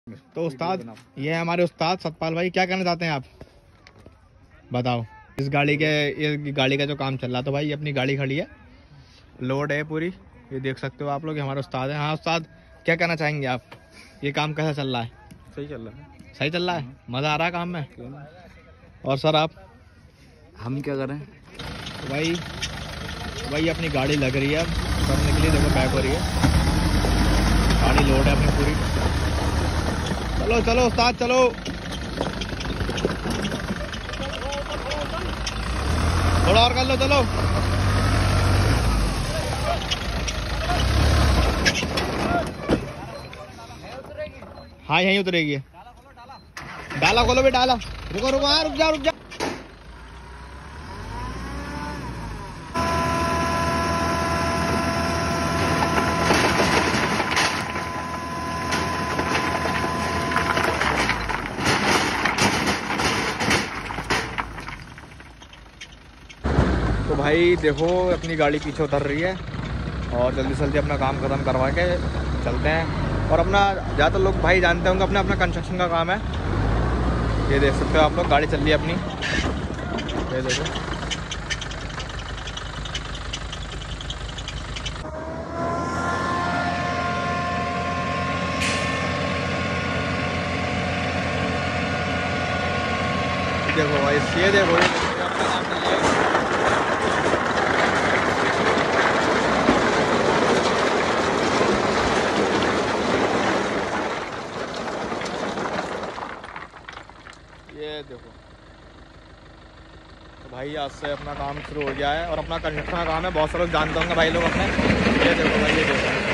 तो उस्ताद, ये है हमारे उस्ताद सतपाल भाई। क्या कहना चाहते हैं आप, बताओ। इस गाड़ी के, ये गाड़ी का जो काम चल रहा, तो भाई अपनी गाड़ी खड़ी है, लोड है पूरी, ये देख सकते हो आप लोग, हमारे उस्ताद हैं। हाँ उस्ताद, क्या कहना चाहेंगे आप, ये काम कैसा चल रहा है? सही चल रहा है। सही चल रहा है, मज़ा आ रहा है काम में? क्यों? और सर आप? हम क्या करें? तो भाई अपनी गाड़ी लग रही है, करने के लिए देखो पैक हो रही है गाड़ी, लोड है अपनी पूरी। चलो चलो उस्ताद चलो। थोड़ा और कर लो, चलो। हाँ यहीं उतरेगी। डाला खोलो भी, डाला। रुको रुको, हाँ रुक जा रुक जा। तो भाई देखो, अपनी गाड़ी पीछे उतर रही है और जल्दी से जल्दी अपना काम ख़त्म करवा के चलते हैं। और अपना ज़्यादातर लोग भाई जानते होंगे, अपना अपना कंस्ट्रक्शन का काम है। ये देख सकते हो आप लोग, गाड़ी चल रही है अपनी, ये देखो। देखो भाई, ये देखो, ये अपना काम चल रहा है। ये देखो, तो भाई आज से अपना काम शुरू हो गया है और अपना कंस्ट्रक्शन का काम है। बहुत सारे लोग जानते होंगे भाई लोग अपने। ये देखो भाई, ये देखो।